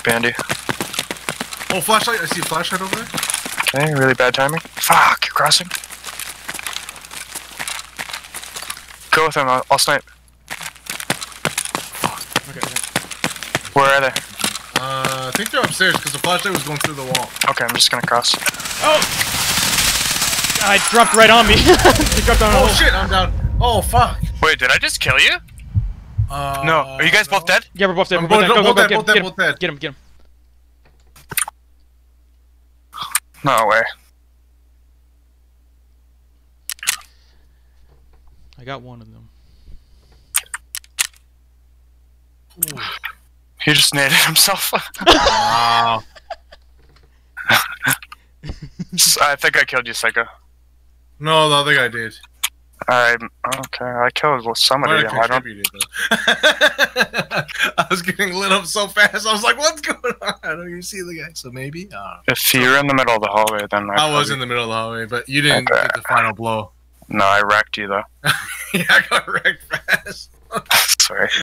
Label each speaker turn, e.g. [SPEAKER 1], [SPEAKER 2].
[SPEAKER 1] Bandy.
[SPEAKER 2] Oh, flashlight! I see a flashlight over there.
[SPEAKER 1] Okay, really bad timing. Fuck, you're crossing. Go with him, I'll snipe.
[SPEAKER 3] Okay.
[SPEAKER 1] Where are they?
[SPEAKER 2] I think they're upstairs because the flashlight was going through the wall.
[SPEAKER 1] Okay, I'm just gonna cross.
[SPEAKER 3] Oh! I dropped right on me. He dropped on.
[SPEAKER 2] Oh shit, I'm down. Oh fuck.
[SPEAKER 1] Wait, did I just kill you? No. Are you guys both dead?
[SPEAKER 3] Yeah, we're both dead.
[SPEAKER 2] I'm
[SPEAKER 3] We're both dead.
[SPEAKER 2] both dead.
[SPEAKER 3] Get him. Get him.
[SPEAKER 1] No way.
[SPEAKER 3] I got one of them.
[SPEAKER 2] Ooh.
[SPEAKER 1] He just naded himself.
[SPEAKER 2] Wow.
[SPEAKER 1] I think I killed you, Psycho.
[SPEAKER 2] No, the other guy did.
[SPEAKER 1] Okay, I killed somebody. I don't.
[SPEAKER 2] I was getting lit up so fast. I was like, "What's going on?" I don't even see the guy. So maybe.
[SPEAKER 1] If you're in the middle of the hallway, then
[SPEAKER 2] I was in the middle of the hallway, but you didn't get the final blow.
[SPEAKER 1] No, I wrecked you though.
[SPEAKER 2] Yeah, I got wrecked fast.
[SPEAKER 1] Sorry.